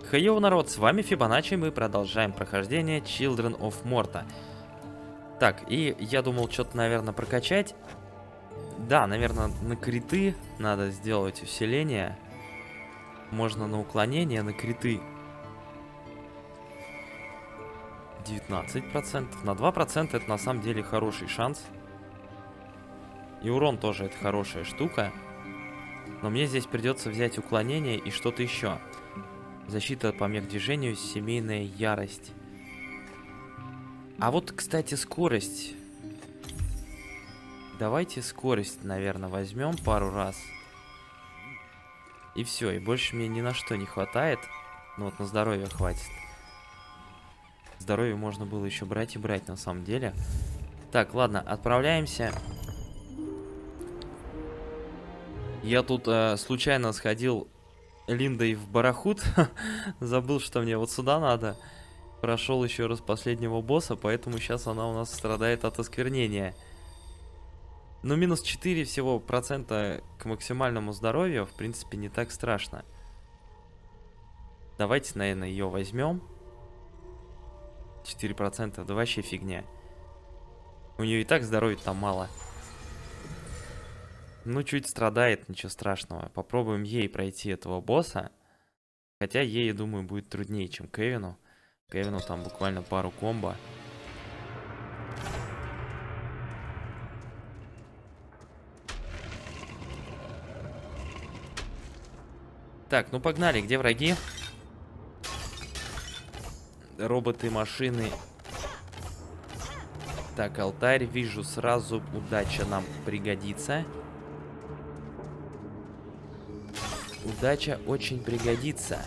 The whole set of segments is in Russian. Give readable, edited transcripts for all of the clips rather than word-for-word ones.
Хейо, народ, с вами Фибоначчи, мы продолжаем прохождение Children of Morta. Так, и я думал что-то, наверное, прокачать. Да, наверное, на криты надо сделать усиление. Можно на уклонение, на криты 19%. На 2% это на самом деле хороший шанс. И урон тоже это хорошая штука. Но мне здесь придется взять уклонение и что-то еще. Защита от помех движению, семейная ярость. А вот, кстати, скорость. Давайте скорость, наверное, возьмем пару раз. И все, и больше мне ни на что не хватает. Ну вот на здоровье хватит. Здоровье можно было еще брать и брать на самом деле. Так, ладно, отправляемся. Я тут случайно сходил Линдой в Барахут. Забыл, что мне вот сюда надо. Прошел еще раз последнего босса, поэтому сейчас она у нас страдает от осквернения. Но минус 4 всего процента к максимальному здоровью, в принципе, не так страшно. Давайте, наверное, ее возьмем. 4%, да вообще фигня. У нее и так здоровья там мало. Ну, чуть страдает, ничего страшного. Попробуем ей пройти этого босса. Хотя ей, я думаю, будет труднее, чем Кевину. Кевину там буквально пару комбо. Так, ну погнали. Где враги? Роботы, машины. Так, алтарь вижу сразу. Удача нам пригодится. Удача очень пригодится.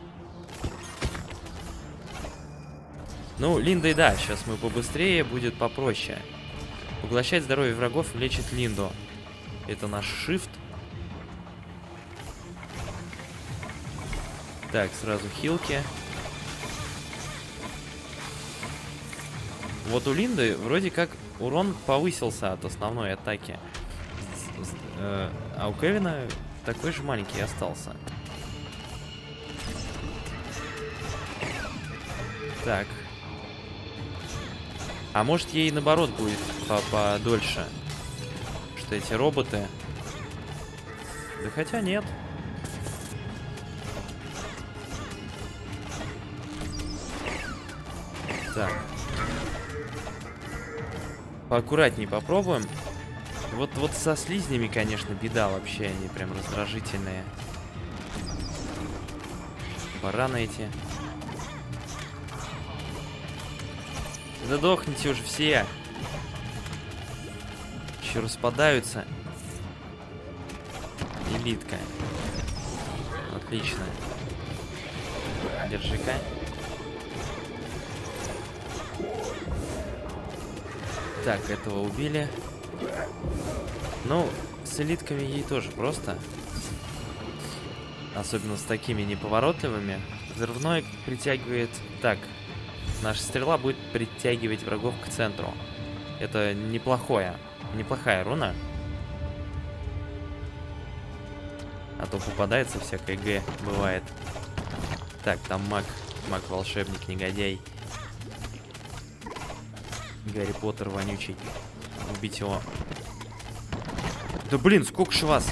Ну, Линдой, да, сейчас мы побыстрее, будет попроще. Поглощать здоровье врагов лечит Линду. Это наш shift. Так, сразу хилки. Вот у Линды вроде как урон повысился от основной атаки. А у Кевина такой же маленький остался. Так. А может ей наоборот будет подольше. Что эти роботы... Да хотя нет. Так. Поаккуратней попробуем. Вот со слизнями, конечно, беда вообще. Они прям раздражительные. Бараны эти. Да дохните уже все. Еще распадаются. Элитка. Отлично. Держи-ка. Так, этого убили. Ну, с элитками ей тоже просто. Особенно с такими неповоротливыми. Взрывной притягивает... Так, наша стрела будет притягивать врагов к центру. Это неплохая руна. А то попадается всякое Г, бывает. Так, там маг-волшебник, негодяй. Гарри Поттер вонючий. Убить его. Да блин, сколько ж вас?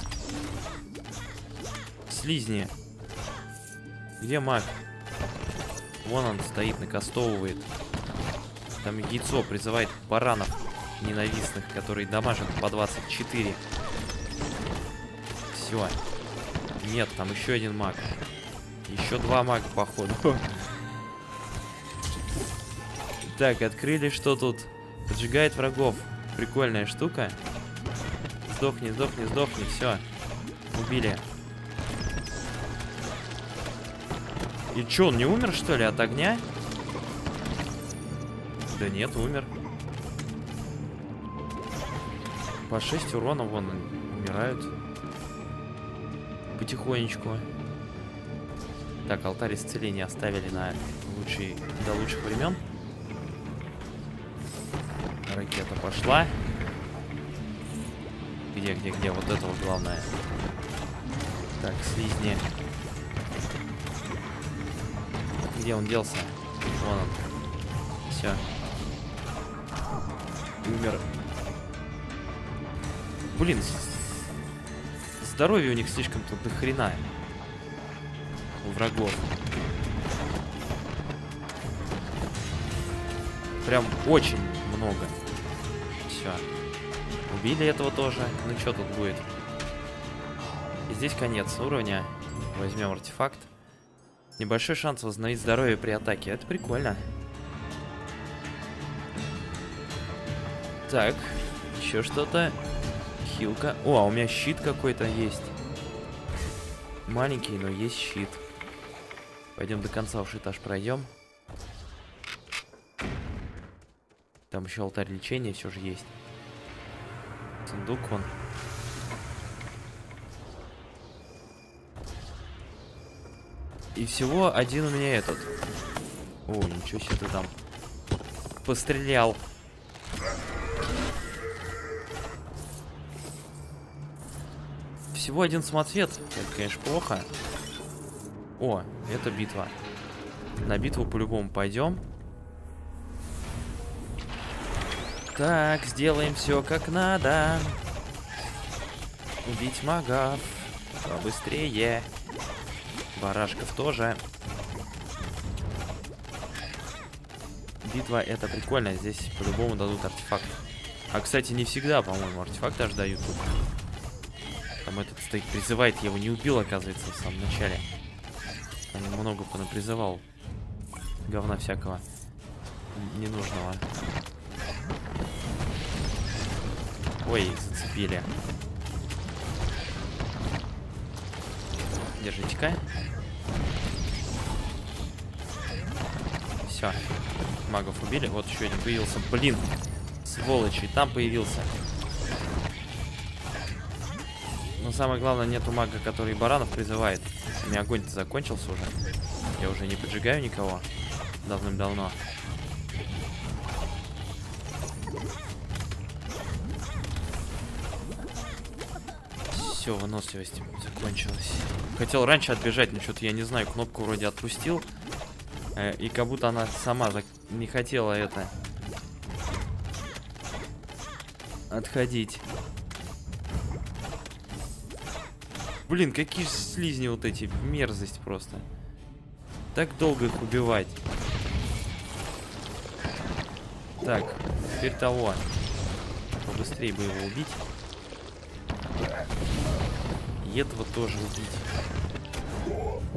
Слизни. Где маг? Вон он стоит, накастовывает. Там яйцо призывает баранов ненавистных, которые дамажат по 24. Все. Нет, там еще один маг. Еще два мага, походу. Так, открыли, что тут? Поджигает врагов. Прикольная штука. Сдохни, сдохни, сдохни. Все. Убили. И чё, он не умер, что ли, от огня? Да нет, умер. По 6 урона вон умирают. Потихонечку. Так, алтарь исцеления оставили на до лучших времен. Ракета пошла. Где? Вот это вот главное. Так, слизни. Где он делся? Вон он. Все. Умер. Блин, здоровье у них слишком тут до хрена. У врагов. Прям очень много. Все. Убили этого тоже. Ну что тут будет? И здесь конец уровня. Возьмем артефакт. Небольшой шанс восстановить здоровье при атаке. Это прикольно. Так. Еще что-то. Хилка. О, а у меня щит какой-то есть. Маленький, но есть щит. Пойдем до конца уж этаж пройдем. Там еще алтарь лечения все же есть. Сундук вон. И всего один у меня этот. О, ничего себе ты там пострелял. Всего один самоцвет. Это, конечно, плохо. О, это битва. На битву по-любому пойдем. Так, сделаем все как надо. Убить магов. Побыстрее. Барашков тоже. Битва это прикольно. Здесь по-любому дадут артефакт. А, кстати, не всегда, по-моему, артефакт даже дают тут. Там этот стоит, призывает. Я его не убил, оказывается, в самом начале. Он много понапризывал. Говна всякого. Ненужного. Ой, их зацепили. Держите-ка. Все. Магов убили. Вот еще один появился. Блин. Сволочи. Там появился. Но самое главное, нету мага, который баранов призывает. У меня огонь-то закончился уже. Я уже не поджигаю никого. Давным-давно. Все, выносливость закончилась. Хотел раньше отбежать, но что-то я не знаю. Кнопку вроде отпустил. И как будто она сама не хотела это отходить. Блин, какие слизни вот эти. Мерзость просто. Так долго их убивать. Так, теперь того. Побыстрее бы его убить. И этого тоже убить.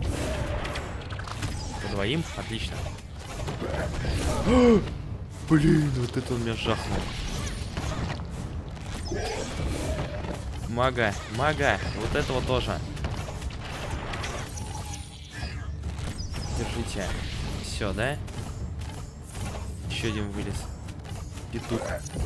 По двоим? Отлично. Блин, вот это он меня жахнул. Мага, мага, вот этого тоже. Держите. Все, да? Еще один вылез. Петух.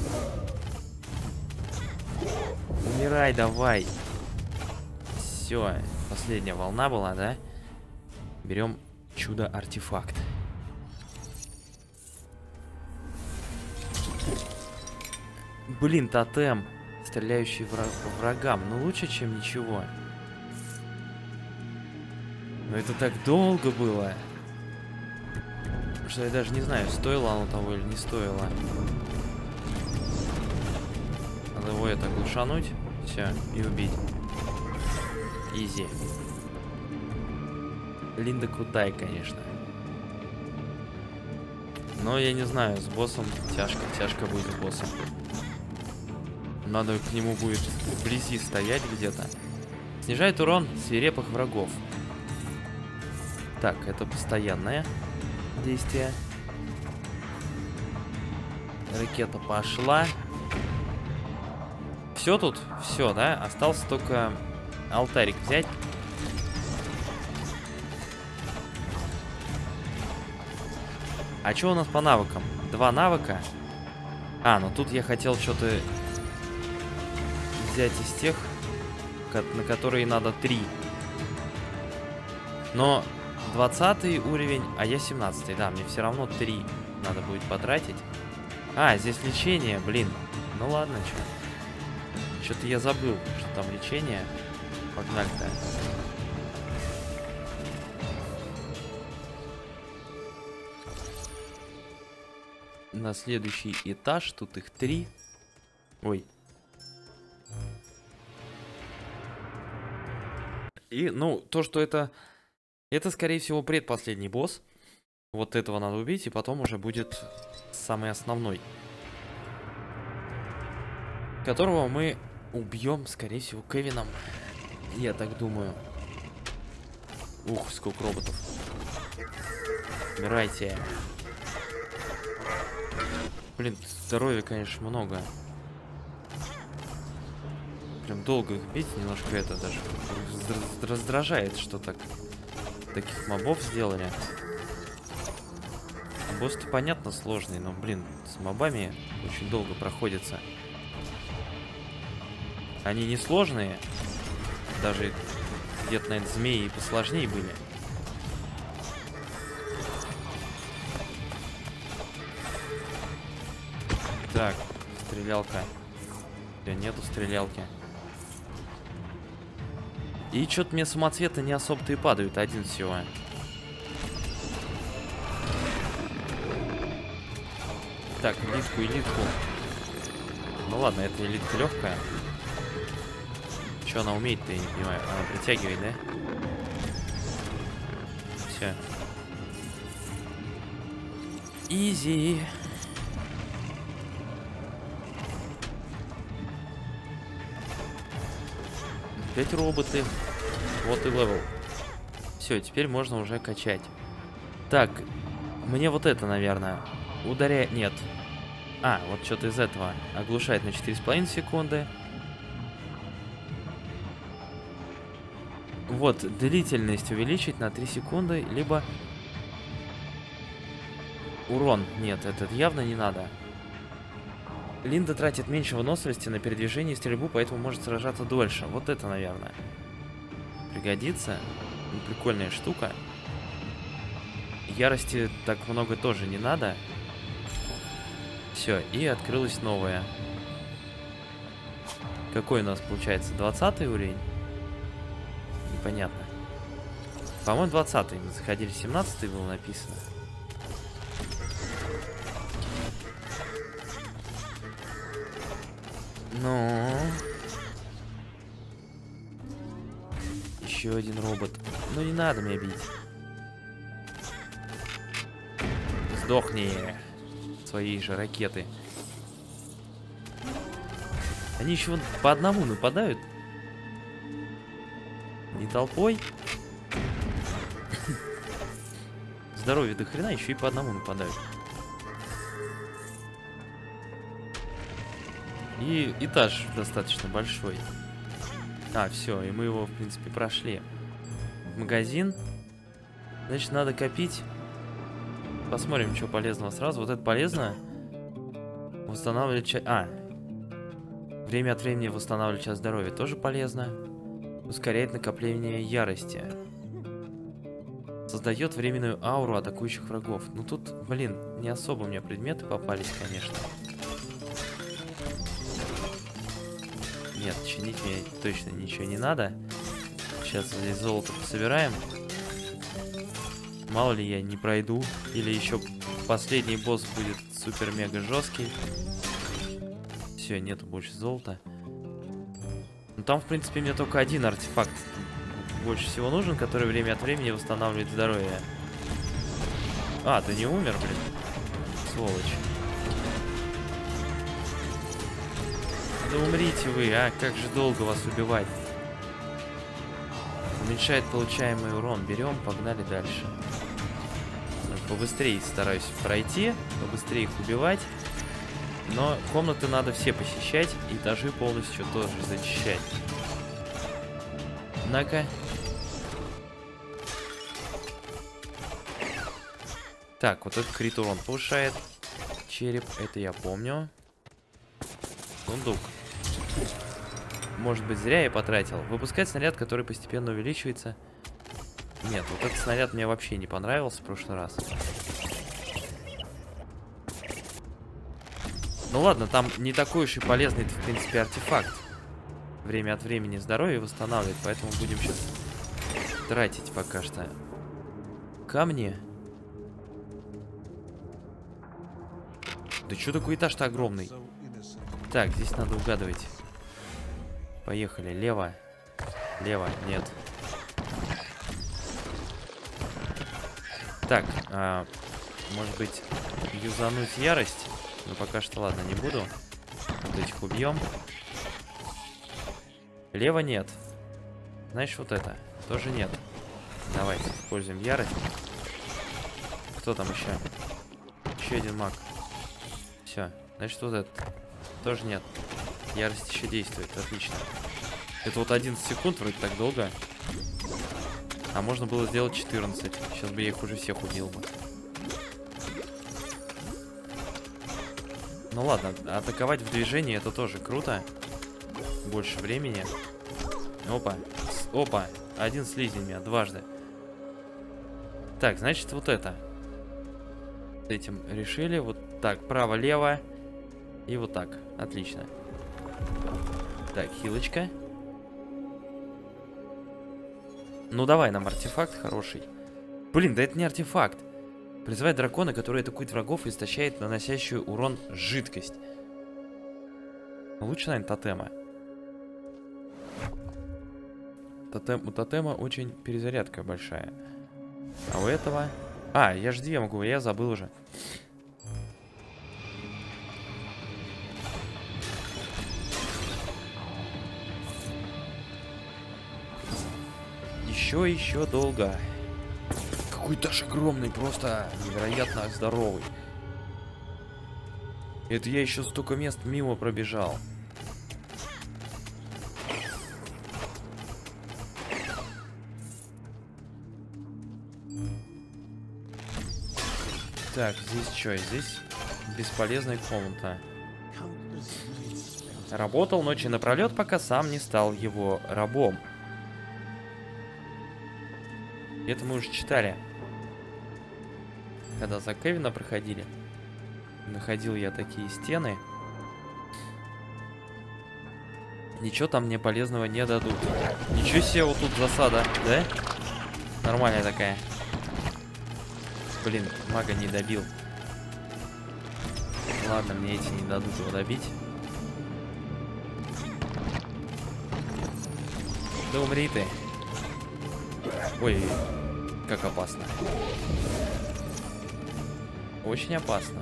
Умирай, давай. Все, последняя волна была, да? Берем чудо-артефакт. Блин, тотем, стреляющий врагам. Ну, лучше, чем ничего. Но это так долго было, что я даже не знаю, стоило оно того или не стоило. Надо его это глушануть. Все, и убить. Изи. Линда крутая, конечно. Но я не знаю, с боссом тяжко будет с боссом. Надо к нему будет вблизи стоять где-то. Снижает урон свирепых врагов. Так, это постоянное действие. Ракета пошла. Все тут? Все, да? Остался только алтарик взять. А что у нас по навыкам? 2 навыка. А, ну тут я хотел что-то взять из тех, на которые надо 3. Но 20 уровень, а я 17. Да, мне все равно 3 надо будет потратить. А, здесь лечение, блин. Ну ладно, что. Что-то я забыл, что там лечение. Погнали-то. на следующий этаж. Тут их 3. Ой. И, ну, то, что это, скорее всего, предпоследний босс. Вот этого надо убить, и потом уже будет самый основной, которого мы убьем, скорее всего, Кевином. Я так думаю. Ух, сколько роботов. Умирайте. Блин, здоровья, конечно, много. Прям долго их бить, немножко это даже раздражает, что так таких мобов сделали. Босс-то, понятно, сложный, но, блин, с мобами очень долго проходится. Они не сложные. Даже где-то, наверное, змеи посложнее были. Так, стрелялка. Нету стрелялки. И что-то мне самоцветы не особо-то и падают. Один всего. Так, элитку. Ну ладно, это элитка легкая. Что она умеет-то, я не понимаю. Она притягивает, да? Все. Изи. Опять роботы. Вот и левел. Все, теперь можно уже качать. Так, мне вот это, наверное. Ударяет... Нет. А, вот что-то из этого. Оглушает на 4,5 секунды. Вот, длительность увеличить на 3 секунды, либо... Урон. Нет, этот явно не надо. Линда тратит меньше выносливости на передвижение и стрельбу, поэтому может сражаться дольше. Вот это, наверное, пригодится. Прикольная штука. Ярости так много тоже не надо. Все, и открылась новая. Какой у нас получается? 20 уровень? Непонятно. По-моему, 20. Мы заходили, 17 было написано. Ну, еще один робот. Ну не надо меня бить. Сдохни. Свои же ракеты. Они еще вон по одному нападают. Не толпой. Здоровье до хрена, еще и по одному нападают. И этаж достаточно большой. А, все, и мы его, в принципе, прошли. Магазин. Значит, надо копить. Посмотрим, что полезного сразу. Вот это полезно. Восстанавливать... время от времени восстанавливать часть здоровья. Тоже полезно. Ускоряет накопление ярости. Создает временную ауру атакующих врагов. Ну тут, блин, не особо у меня предметы попались, конечно. Нет, чинить мне точно ничего не надо. Сейчас здесь золото пособираем. Мало ли я не пройду. Или еще последний босс будет супер-мега жесткий. Все, нету больше золота. Ну там, в принципе, мне только один артефакт больше всего нужен, который время от времени восстанавливает здоровье. А, ты не умер, блин? Сволочь. Да умрите вы, а? Как же долго вас убивать? Уменьшает получаемый урон. Берем, погнали дальше. Побыстрее стараюсь пройти, побыстрее их убивать. Но комнаты надо все посещать, и этажи полностью тоже зачищать. На-ка. Так, вот этот крит урон повышает. Череп, это я помню. Сундук. Может быть, зря я потратил. Выпускать снаряд, который постепенно увеличивается. Нет, вот этот снаряд мне вообще не понравился в прошлый раз. Ну ладно, там не такой уж и полезный, в принципе, артефакт. Время от времени здоровье восстанавливает, поэтому будем сейчас тратить пока что. Камни. Да что такой этаж-то огромный? Так, здесь надо угадывать. Поехали. Лево. Лево. Нет. Так, может быть, юзануть ярость? Но пока что, ладно, не буду. Вот этих убьем. Лево нет. Значит, вот это. Тоже нет. Давайте используем ярость. Кто там еще? Еще один маг. Все. Значит, вот этот. Тоже нет. Ярость еще действует. Отлично. Это вот 11 секунд, вроде так долго. А можно было сделать 14. Сейчас бы я их уже всех убил бы. Ну ладно, атаковать в движении это тоже круто. Больше времени. Опа. Опа. Один слизень меня дважды. Так, значит вот это. С этим решили. Вот так, право-лево. И вот так. Отлично. Так, хилочка. Ну давай нам артефакт хороший. Блин, да это не артефакт. Призывает дракона, который атакует врагов и истощает наносящую урон жидкость. Лучше, наверное, тотема. У тотема очень перезарядка большая. А у этого... А, я же 2 могу, я забыл уже. Еще долго. Какой этаж огромный, просто невероятно здоровый. Это я еще столько мест мимо пробежал. Так, здесь что? Здесь бесполезная комната. Работал ночи напролет, пока сам не стал его рабом. Это мы уже читали. Когда за Кевина проходили. Находил я такие стены. Ничего там мне полезного не дадут. Ничего себе, вот тут засада, да? Нормальная такая. Блин, мага не добил. Ладно, мне эти не дадут его добить. Да умри ты. Ой, как опасно. Очень опасно.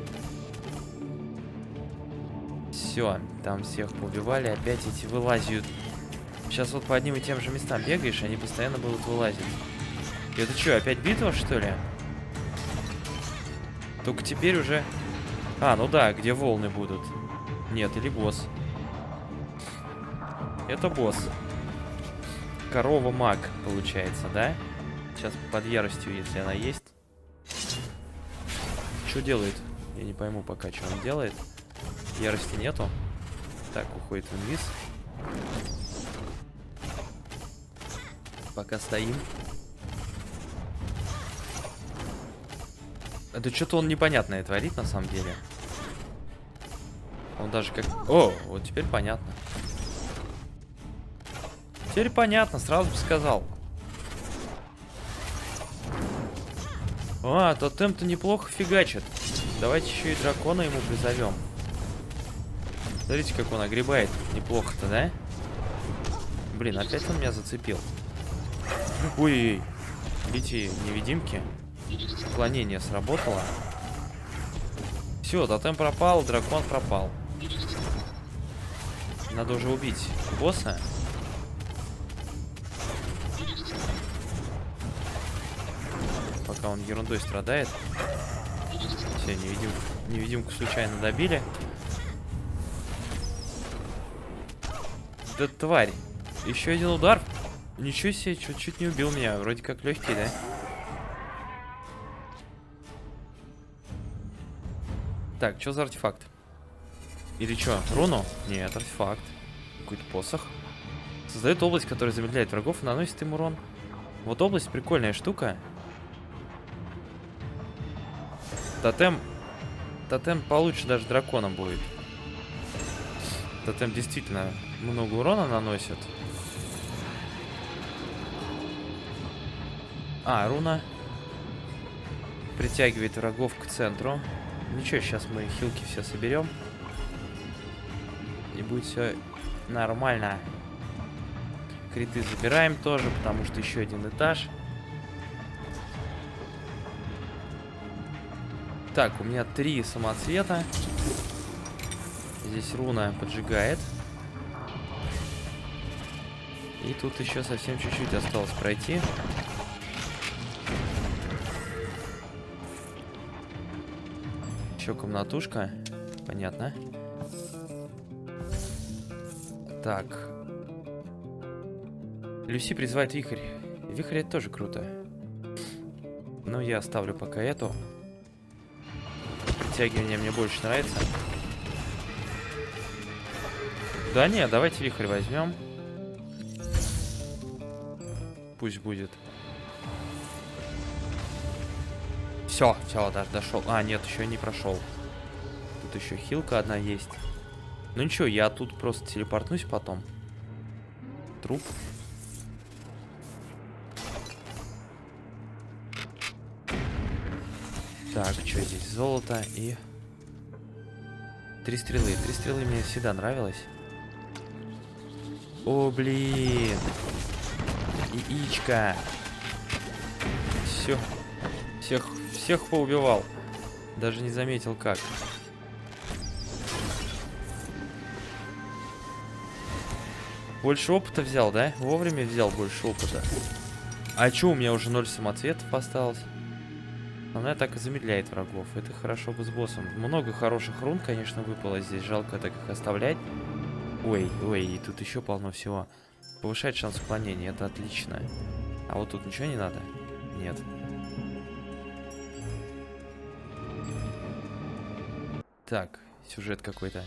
Все, там всех поубивали. Опять эти вылазят. Сейчас вот по одним и тем же местам бегаешь, они постоянно будут вылазить. Это что, опять битва, что ли? Только теперь уже... А, ну да, где волны будут. Нет, или босс. Это босс. Корова-маг, получается, да? Сейчас под яростью, если она есть. Что делает? Я не пойму пока, что он делает. Ярости нету. Так, уходит в инвиз. Пока стоим. Это что-то он непонятное творит, на самом деле. Он даже как... О, вот теперь понятно. Теперь понятно, сразу бы сказал. А, тотем-то неплохо фигачит. Давайте еще и дракона ему призовем. Смотрите, как он огребает. Неплохо-то, да? Блин, опять он меня зацепил. Ой, эти невидимки. Уклонение сработало. Все, тотем пропал, дракон пропал. Надо уже убить босса. Пока он ерундой страдает. Все, невидимку случайно добили. Да тварь. Еще один удар. Ничего себе, чуть не убил меня. Вроде как легкий, да? Так, что за артефакт? Или что, руну? Нет, артефакт. Какой-то посох. Создает область, которая замедляет врагов и наносит им урон. Вот область прикольная штука. Тотем получше даже драконом будет. Тотем действительно много урона наносит. А, руна притягивает врагов к центру. Ничего, сейчас мы хилки все соберем. И будет все нормально. Криты забираем тоже, потому что еще один этаж. Так, у меня 3 самоцвета. Здесь руна поджигает. И тут еще совсем чуть-чуть осталось пройти. Еще комнатушка. Понятно. Так. Люси призывает вихрь. Вихрь это тоже круто. Но я оставлю пока эту. Притягивание мне больше нравится. Да не, давайте вихрь возьмем. Пусть будет. Все, даже дошел. А, нет, еще не прошел. Тут еще хилка одна есть. Ну ничего, я тут просто телепортнусь потом. Труп. Так, что здесь? Золото и... 3 стрелы. 3 стрелы мне всегда нравилось. О, блин. Яичко. Все. Всех поубивал. Даже не заметил как. Больше опыта взял, да? Вовремя взял больше опыта. А чё, у меня уже 0 самоцветов осталось? Она так и замедляет врагов. Это хорошо бы с боссом. Много хороших рун, конечно, выпало здесь. Жалко так их оставлять. Ой, и тут еще полно всего. Повышает шанс уклонения, это отлично. А вот тут ничего не надо? Нет. Так, сюжет какой-то.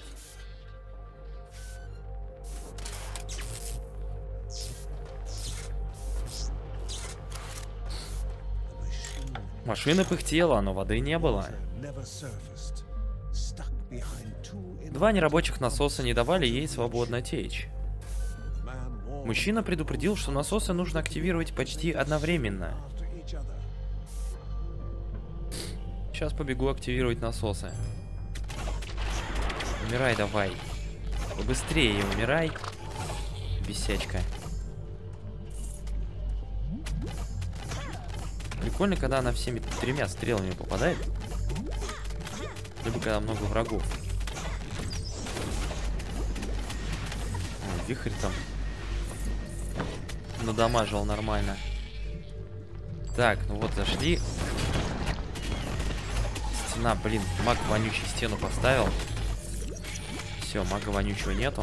Машина пыхтела, но воды не было. 2 нерабочих насоса не давали ей свободно течь. Мужчина предупредил, что насосы нужно активировать почти одновременно. Сейчас побегу активировать насосы. Умирай давай. Побыстрее умирай. Бесячка. Прикольно, когда она всеми 3 стрелами попадает. Либо когда много врагов. О, вихрь там надамажил нормально. Так, ну вот зашли. Стена, блин, маг вонючий стену поставил. Все, мага вонючего нету.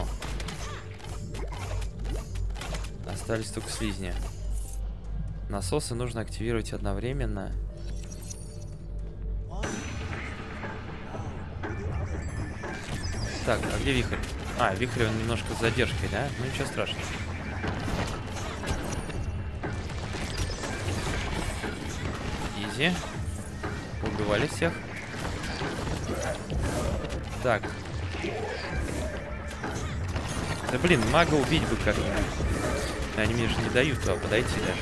Остались только слизни. Насосы нужно активировать одновременно. Так, а где вихрь? А, вихрь он немножко с задержкой, да? Ну ничего страшного. Изи. Убивали всех. Так. Да блин, мага убить бы как-нибудь. Они мне же не дают туда подойти даже.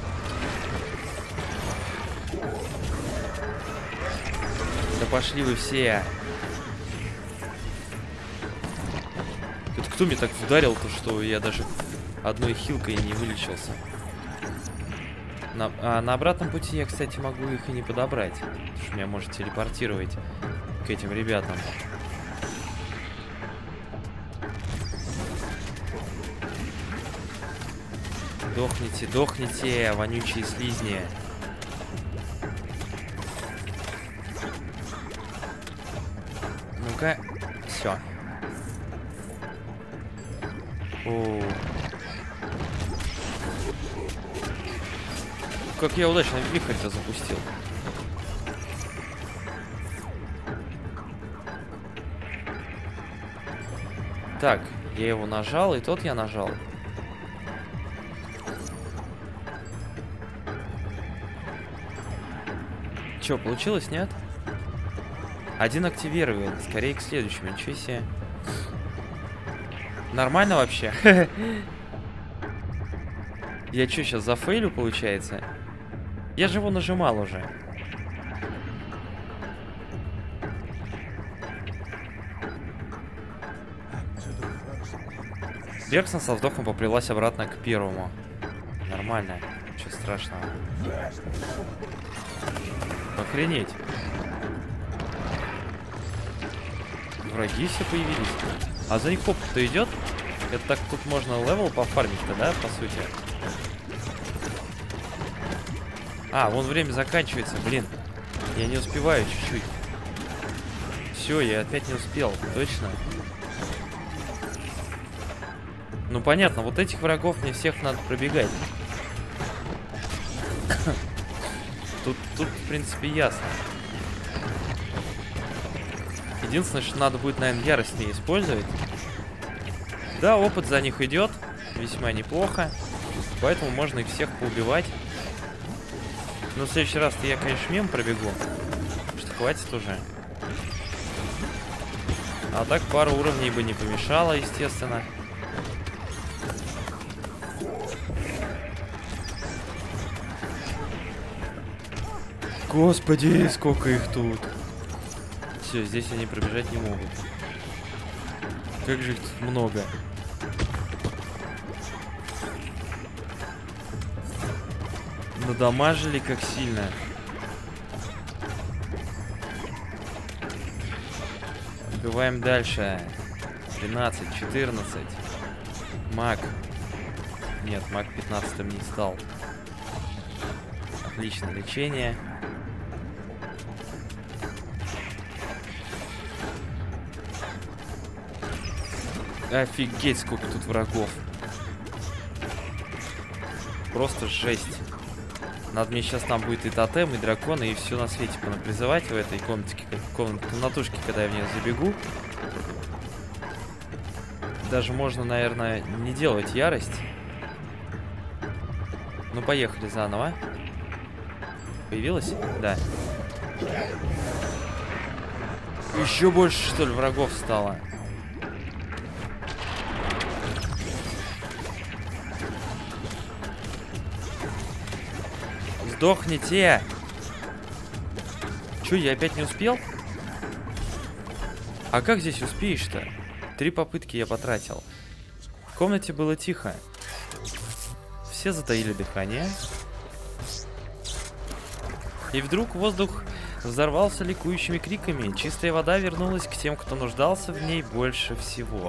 Да пошли вы все. Тут кто мне так ударил-то, что я даже одной хилкой не вылечился. На обратном пути я, кстати, могу их и не подобрать. Потому что меня может телепортировать к этим ребятам. Дохните, дохните, вонючие слизни. Ну-ка, все. О, как я удачно вихрь-то запустил. Так, я его нажал, и тот я нажал. Че, получилось, нет? Один активирован, скорее к следующему, ничего себе. Нормально вообще? Я что, сейчас зафейлю, получается? Я же его нажимал уже. Бергсон со вздохом поплелась обратно к первому. Нормально. Ничего страшного. Охренеть. Враги все появились. А за них поп-то идет? Это так тут можно левел пофармить-то, да, по сути? А, вон время заканчивается, блин. Я не успеваю чуть-чуть. Все, я опять не успел, точно. Ну понятно, вот этих врагов мне всех надо пробегать. Тут, в принципе, ясно. Единственное, что надо будет, наверное, ярость не использовать. Да, опыт за них идет. Весьма неплохо. Поэтому можно их всех поубивать. Но в следующий раз-то я, конечно, мимо пробегу. Что хватит уже. А так пару уровней бы не помешало, естественно. Господи, сколько их тут. Все, здесь они пробежать не могут. Как же их тут много. Надамажили как сильно. Убиваем дальше. 13, 14. Маг. Нет, маг 15 не стал. Отлично, лечение. Офигеть, сколько тут врагов. Просто жесть. Надо мне сейчас там будет и тотем, и драконы, и все на свете понапризывать в этой комнатушке, когда я в нее забегу. Даже можно, наверное, не делать ярость. Ну, поехали заново. Появилась? Да. Еще больше, что ли, врагов стало. Сдохните! Чё, я опять не успел? А как здесь успеешь-то? 3 попытки я потратил. В комнате было тихо. Все затаили дыхание. И вдруг воздух взорвался ликующими криками. Чистая вода вернулась к тем, кто нуждался в ней больше всего.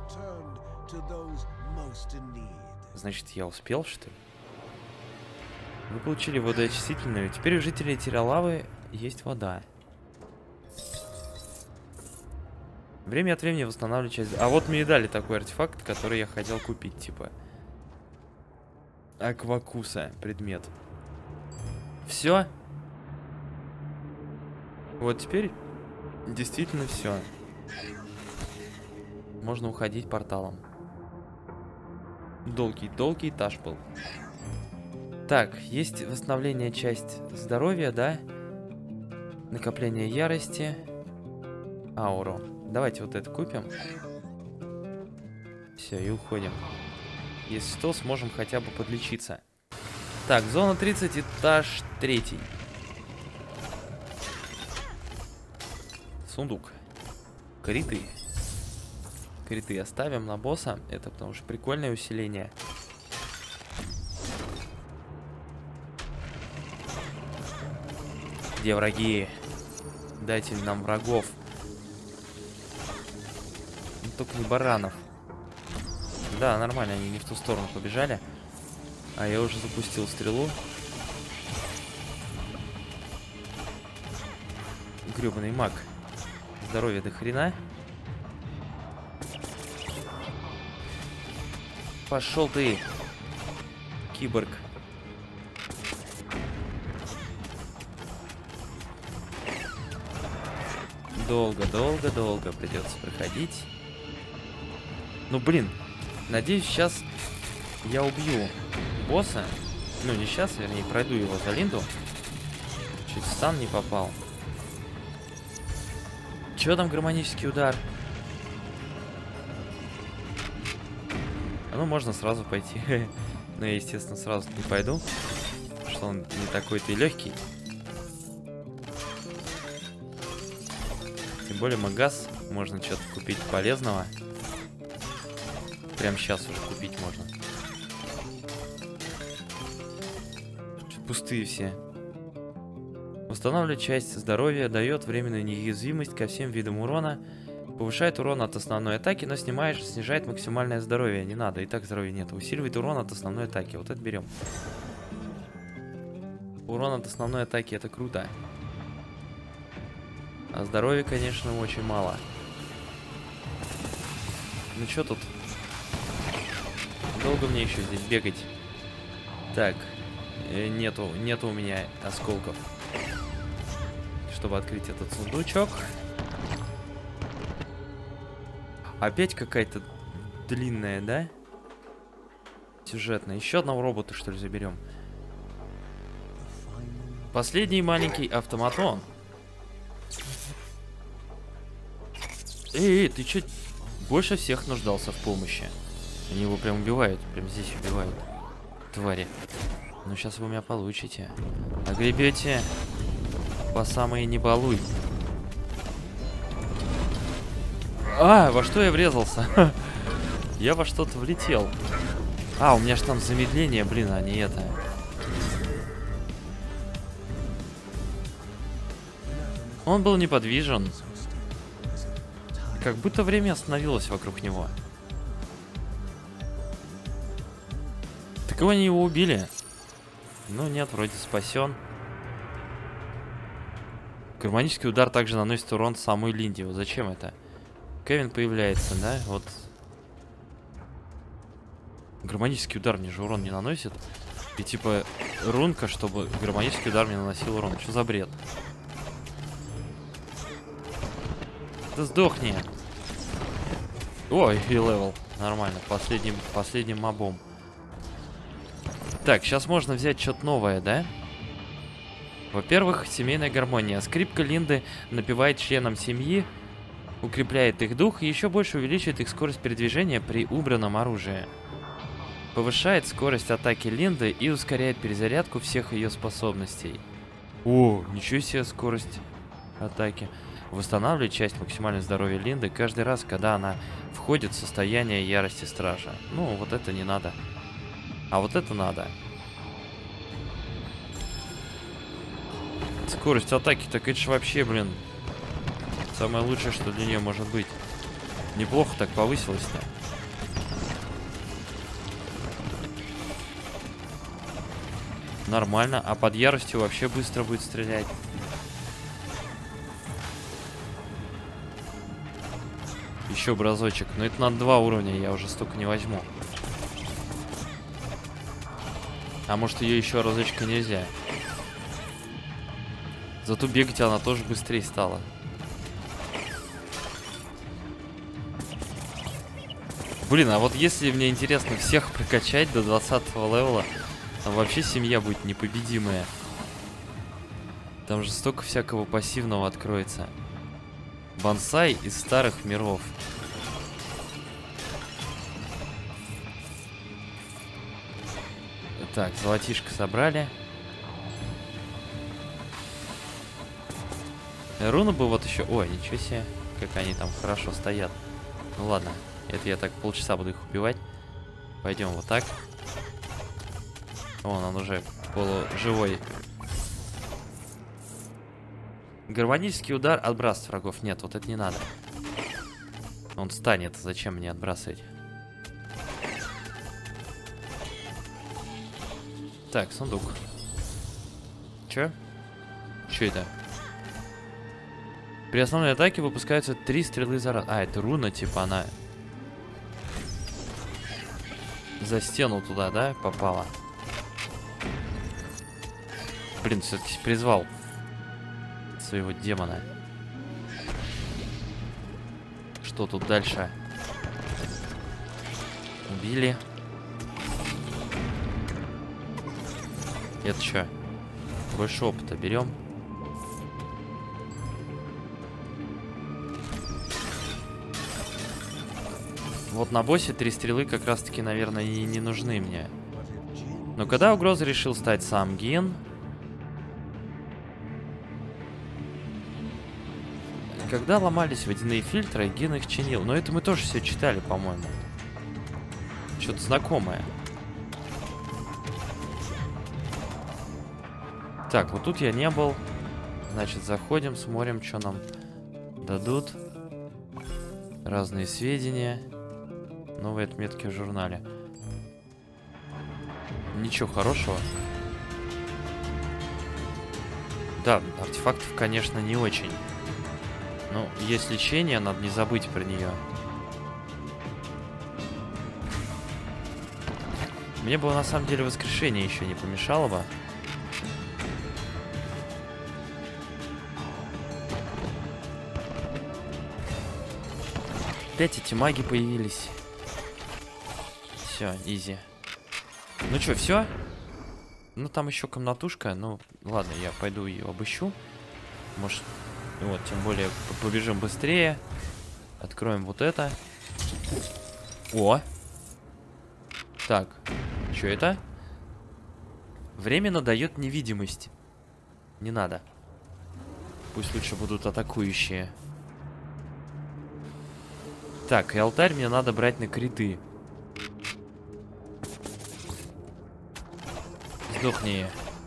Значит, я успел, что ли? Вы получили водоочистительную. Теперь у жителей Тиралавы есть вода. Время от времени восстанавливать часть... А вот мне и дали такой артефакт, который я хотел купить, типа. Аквакуса, предмет. Все. Вот теперь действительно все. Можно уходить порталом. Долгий этаж был. Так, есть восстановление часть здоровья, да? Накопление ярости. Ауру. Давайте вот это купим. Все, и уходим. Если что, сможем хотя бы подлечиться. Так, зона 30, этаж 3. Сундук. Криты. Криты оставим на босса. Это потому что прикольное усиление. Где враги? Дайте нам врагов. Ну, только не баранов. Да, нормально, они не в ту сторону побежали. А я уже запустил стрелу. Гребаный маг. Здоровье до хрена. Пошел ты, киборг. Долго придется проходить. Ну, блин. Надеюсь, сейчас я убью босса. Ну, не сейчас, вернее, пройду его за Линду. Чуть в стан не попал. Чё там гармонический удар? Ну, можно сразу пойти. Но я, естественно, сразу не пойду. Что он не такой-то и легкий. Тем более магаз. Можно что-то купить полезного. прямо сейчас уже купить можно. Пустые все. Восстанавливает часть здоровья, дает временную неуязвимость ко всем видам урона. Повышает урон от основной атаки, но снижает максимальное здоровье. Не надо, и так здоровья нет. Усиливает урон от основной атаки. Вот это берем. Урон от основной атаки, это круто. А здоровья, конечно, очень мало. Ну что тут? Долго мне еще здесь бегать? Так. Нету у меня осколков, чтобы открыть этот сундучок. Опять какая-то длинная, да? Сюжетная. Еще одного робота, что ли, заберем. Последний маленький автоматон. Эй, ты че больше всех нуждался в помощи? Они его прям убивают. Прям здесь убивают. Твари. Ну сейчас вы у меня получите. Огребете по самые не балуй. А, во что я врезался? Я во что-то влетел. А, у меня же там замедление, блин, а не это. Он был неподвижен. Как будто время остановилось вокруг него. Так его они его убили. Ну нет, вроде спасен. Гармонический удар также наносит урон самой Линде. Вот зачем это? Кевин появляется, да? Вот. Гармонический удар мне же урон не наносит. И типа рунка, чтобы гармонический удар мне наносил урон. Что за бред? Да сдохни. Ой, и левел. Нормально. Последним мобом. Так, сейчас можно взять что-то новое, да? Во-первых, семейная гармония. Скрипка Линды напевает членам семьи, укрепляет их дух и еще больше увеличивает их скорость передвижения при убранном оружии. Повышает скорость атаки Линды и ускоряет перезарядку всех ее способностей. О, ничего себе скорость атаки. Восстанавливает часть максимального здоровья Линды каждый раз, когда она входит в состояние ярости стража. Ну, вот это не надо. А вот это надо. Скорость атаки, так это же вообще, блин, самое лучшее, что для нее может быть. Неплохо так повысилось-то. Нормально. А под яростью вообще быстро будет стрелять. Еще разочек. Но это на 2 уровня, я уже столько не возьму. А может ее еще разочка нельзя? Зато бегать она тоже быстрее стала. Блин, а вот если мне интересно всех прокачать до 20-го левела, там вообще семья будет непобедимая. Там же столько всякого пассивного откроется. Бонсай из старых миров. Так, золотишко собрали. Руну бы вот еще... Ой, ничего себе, как они там хорошо стоят. Ну ладно, это я так полчаса буду их убивать. Пойдем вот так. Вон он уже полуживой. Гармонический удар отбрасывает врагов. Нет, вот это не надо. Он станет. Зачем мне отбрасывать? Так, сундук. Чё? Чё это? При основной атаке выпускаются 3 стрелы за раз. А, это руна, типа она за стену туда, да, попала? Блин, все-таки призвал своего демона. Что тут дальше? Убили. Это что? Больше опыта берем. Вот на боссе 3 стрелы как раз таки, наверное, и не нужны мне. Но когда угроза решил стать сам Гин. Когда ломались водяные фильтры, Гин их чинил. Но это мы тоже все читали, по-моему. Что-то знакомое. Так, вот тут я не был. Значит, заходим, смотрим, что нам дадут. Разные сведения. Новые отметки в журнале. Ничего хорошего. Да, артефактов, конечно, не очень. Но есть лечение, надо не забыть про нее. Мне бы на самом деле воскрешение еще не помешало бы. Опять эти маги появились. Все, изи. Ну что, все? Ну там еще комнатушка. Ну ладно, я пойду ее обыщу. Может, вот, тем более побежим быстрее. Откроем вот это. О! Так, что это? Временно дает невидимость. Не надо. Пусть лучше будут атакующие. Так, и алтарь мне надо брать на криты. Сдохни.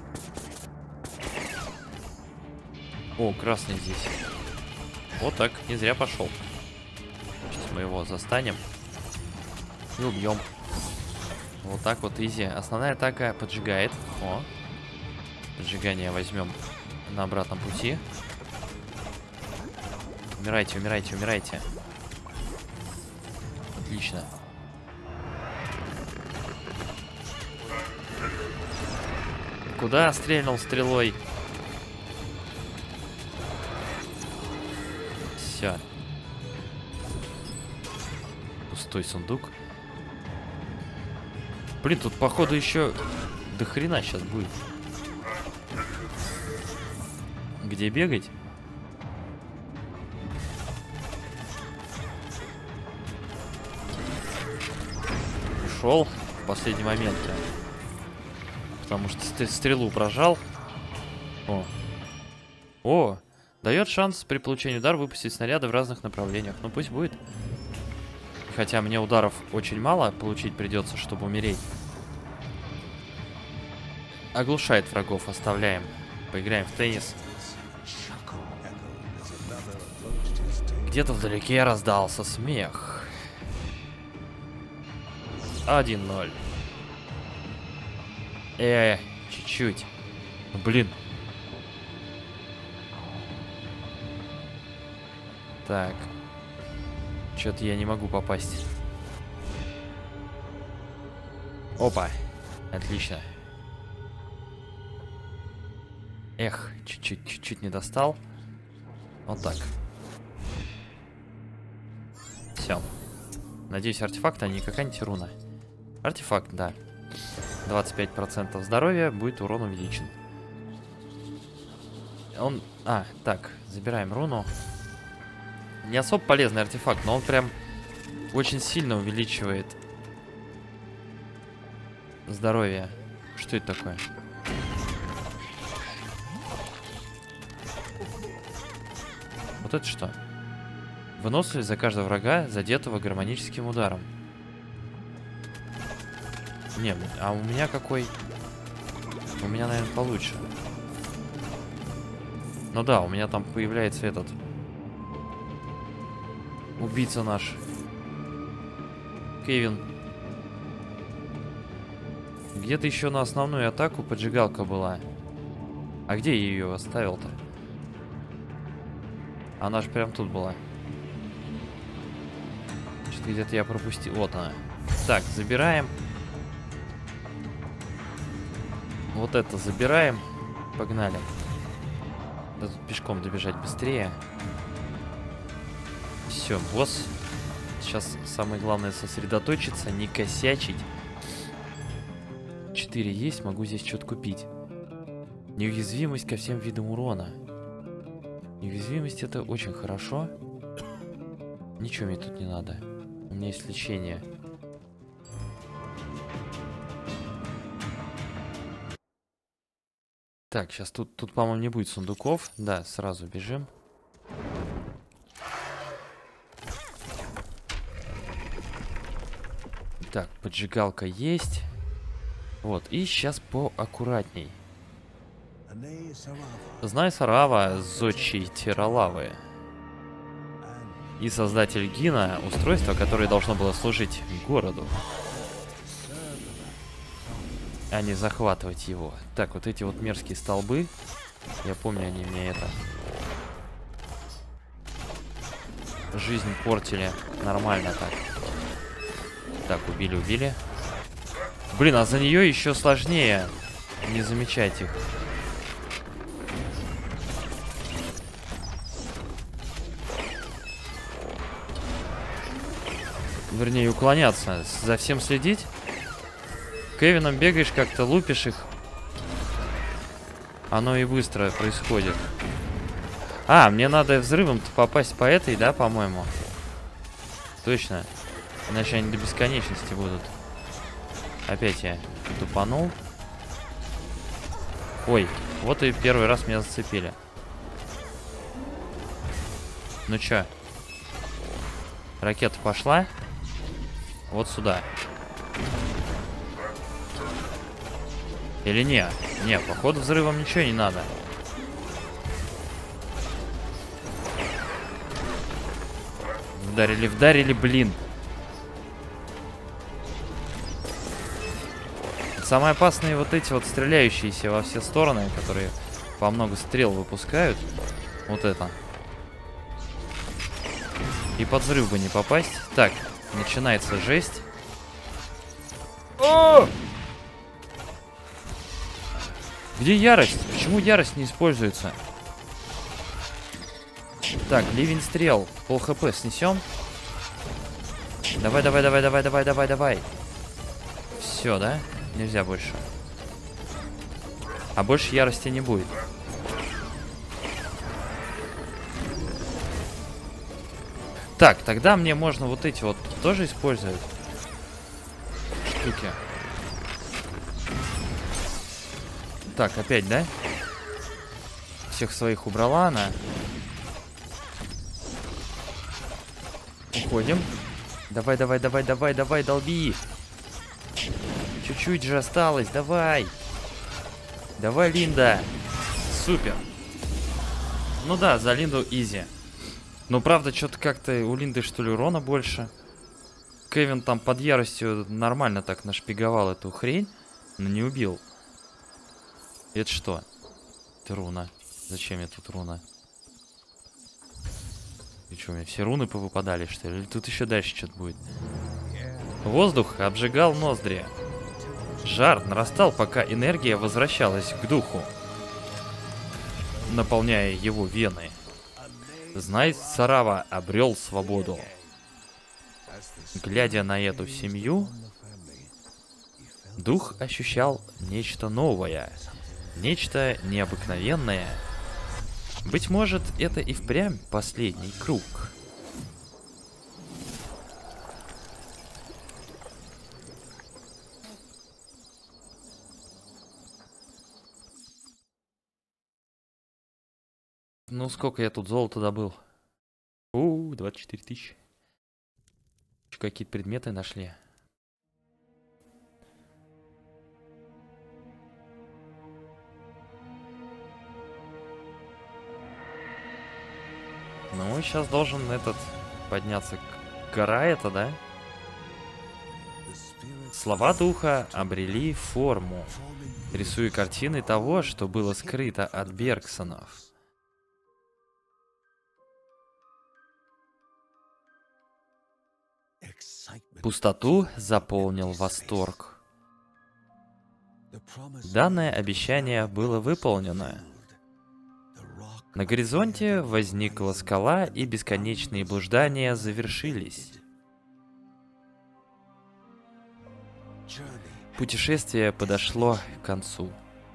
О, красный здесь. Вот так, не зря пошел. Сейчас мы его застанем. И убьем. Вот так вот, изи. Основная атака поджигает. О. Поджигание возьмем на обратном пути. Умирайте, умирайте, умирайте. Отлично. Куда стрельнул стрелой? Все. Пустой сундук. Блин, тут походу еще до хрена сейчас будет. Где бегать? Ушел в последний момент. Потому что стрелу прожал. О. О! Дает шанс при получении удара выпустить снаряды в разных направлениях. Ну пусть будет. Хотя мне ударов очень мало получить придется, чтобы умереть. Оглушает врагов, оставляем. Поиграем в теннис. Где-то вдалеке раздался смех. 1-0. Чуть-чуть. Блин. Так. Что-то я не могу попасть. Опа. Отлично. Эх, чуть-чуть не достал. Вот так. Все. Надеюсь, артефакт, а не какая-нибудь руна. Артефакт, да. 25% здоровья, будет урон увеличен. Он... А, так, забираем руну. Не особо полезный артефакт, но он прям очень сильно увеличивает здоровье. Что это такое? Вот это что? Выносливость за каждого врага, задетого гармоническим ударом. Не, а у меня какой? У меня, наверное, получше. Ну да, у меня там появляется этот... Убийца наш. Кевин. Где-то еще на основную атаку поджигалка была. А где я ее оставил-то? Она же прям тут была. Что-то где-то я пропустил. Вот она. Так, забираем. Вот это забираем. Погнали. Да тут пешком добежать быстрее. Все, босс. Сейчас самое главное сосредоточиться, не косячить. 4 есть, могу здесь что-то купить. Неуязвимость ко всем видам урона. Неуязвимость это очень хорошо. Ничего мне тут не надо. У меня есть лечение. Так, сейчас тут по-моему, не будет сундуков. Да, сразу бежим. Так, поджигалка есть. Вот, и сейчас поаккуратней. Знай Сарава, зодчий Тиралавы. И создатель Гина, устройство, которое должно было служить городу, а не захватывать его. Так, вот эти вот мерзкие столбы, я помню, они мне это... жизнь портили. Нормально так. Так, убили. Блин, а за нее еще сложнее не замечать их. Вернее, уклоняться. За всем следить. Кевином бегаешь как-то, лупишь их. Оно и быстро происходит. А, мне надо взрывом-то попасть по этой, да, по-моему? Точно. Иначе они до бесконечности будут. Опять я тупанул. Ой, вот и первый раз меня зацепили. Ну чё? Ракета пошла. Вот сюда. Или не? Не, походу взрывом ничего не надо. Вдарили, блин. Самые опасные вот эти вот стреляющиеся во все стороны, которые по много стрел выпускают. Вот это. И под взрыв бы не попасть. Так, начинается жесть. О! Где ярость? Почему ярость не используется? Так, ливень стрел. Пол хп снесем. Давай. Все, да? Нельзя больше. А больше ярости не будет. Так, тогда мне можно вот эти вот тоже использовать штуки. Так, опять, да? Всех своих убрала она. Уходим. Давай, долби. Чуть-чуть же осталось, давай. Давай, Линда. Супер. Ну да, за Линду изи. Но правда, что-то как-то у Линды, что ли, урона больше. Кевин там под яростью нормально так нашпиговал эту хрень, но не убил. Это что? Это руна. Зачем мне тут руна? И что, у меня все руны повыпадали, что ли? Или тут еще дальше что-то будет? Воздух обжигал ноздри. Жар нарастал, пока энергия возвращалась к духу, наполняя его вены. Знай Сарава обрел свободу. Глядя на эту семью, дух ощущал нечто новое, нечто необыкновенное. Быть может, это и впрямь последний круг. Ну, сколько я тут золота добыл? 24 тысячи. Какие-то предметы нашли. Ну, сейчас должен этот подняться гора эта, да? Слова духа обрели форму, рисуя картины того, что было скрыто от Бергсонов. Пустоту заполнил восторг. Данное обещание было выполнено. На горизонте возникла скала, и бесконечные блуждания завершились. Путешествие подошло к концу.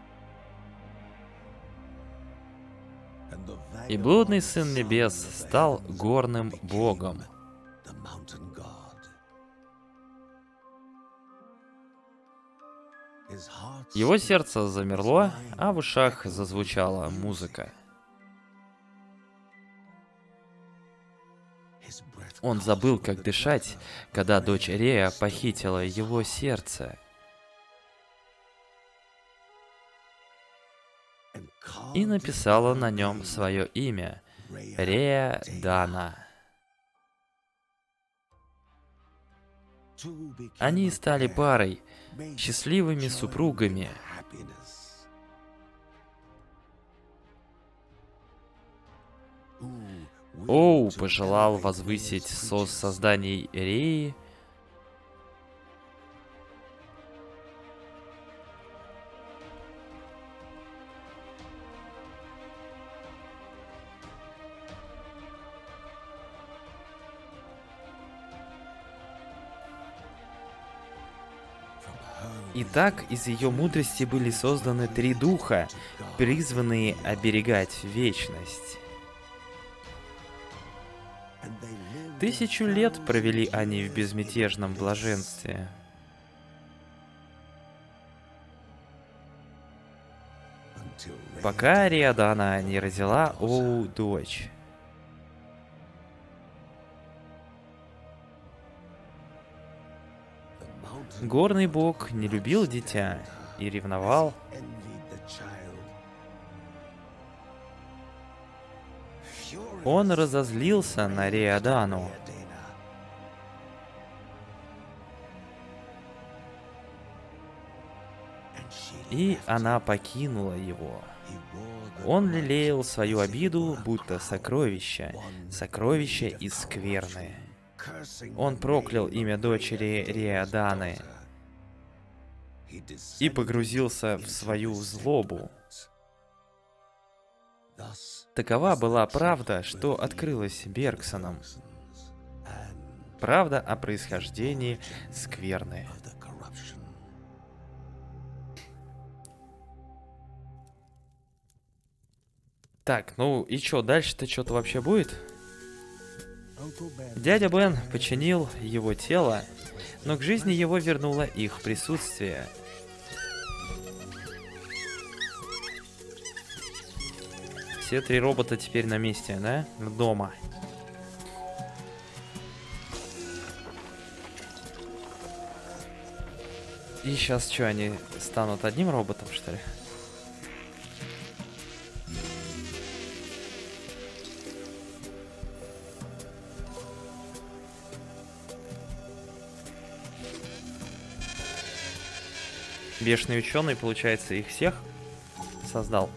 И блудный сын небес стал горным богом. Его сердце замерло, а в ушах зазвучала музыка. Он забыл, как дышать, когда дочь Рея похитила его сердце. И написала на нем свое имя — Рея Дана. Они стали парой, счастливыми супругами. Оу пожелал возвысить созданий Реи. Итак, из ее мудрости были созданы 3 духа, призванные оберегать вечность. 1000 лет провели они в безмятежном блаженстве. Пока Риадана не родила Оу дочь. Горный бог не любил дитя и ревновал. Он разозлился на Риадану. И она покинула его. Он лелеял свою обиду, будто сокровище из скверны. Он проклял имя дочери Риаданы и погрузился в свою злобу. Такова была правда, что открылась Бергсоном. Правда о происхождении скверны. Так, ну и чё, дальше-то что-то вообще будет? Дядя Бен починил его тело, но к жизни его вернуло их присутствие. Все 3 робота теперь на месте, да? Дома. И сейчас что, они станут одним роботом, что ли? Бешеный ученый, получается, их всех создал.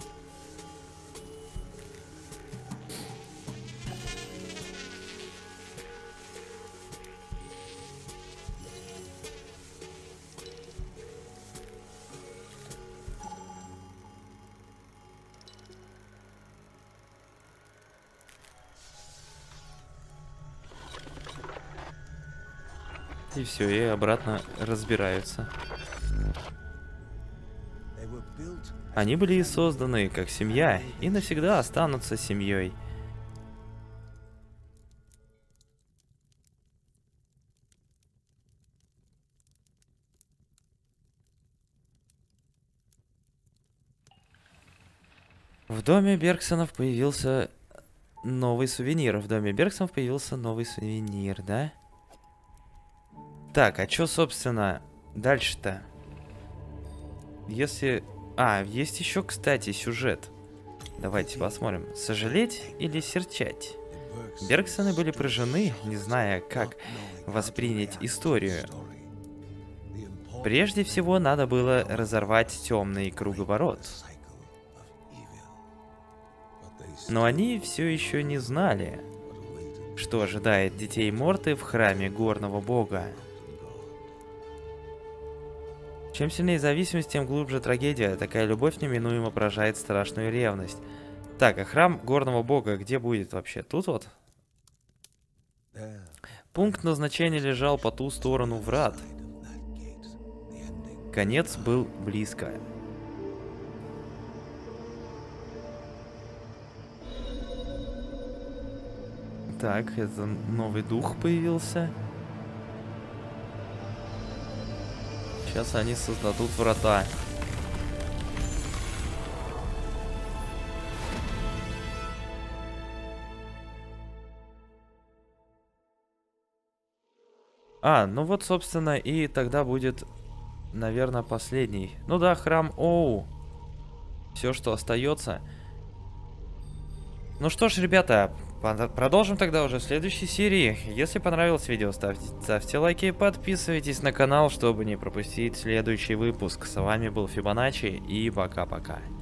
И все, и обратно разбираются. Они были созданы как семья и навсегда останутся семьей. В доме Бергсонов появился новый сувенир. В доме Бергсонов появился новый сувенир, да? Так, а что, собственно, дальше-то? Если... А, есть еще, кстати, сюжет. Давайте посмотрим. Сожалеть или серчать? Бергсоны были поражены, не зная, как воспринять историю. Прежде всего, надо было разорвать темный круговорот. Но они все еще не знали, что ожидает детей Морты в храме горного бога. Чем сильнее зависимость, тем глубже трагедия. Такая любовь неминуемо поражает страшную ревность. Так, а храм горного бога где будет вообще? Тут вот? Пункт назначения лежал по ту сторону врат. Конец был близко. Так, это новый дух появился. Сейчас они создадут врата. Ну вот, собственно, и тогда будет, наверное, последний. Ну да, храм Оу. Все, что остается. Ну что ж, ребята, продолжим тогда уже в следующей серии. Если понравилось видео, ставьте лайки и подписывайтесь на канал, чтобы не пропустить следующий выпуск. С вами был Фибоначчи и пока-пока.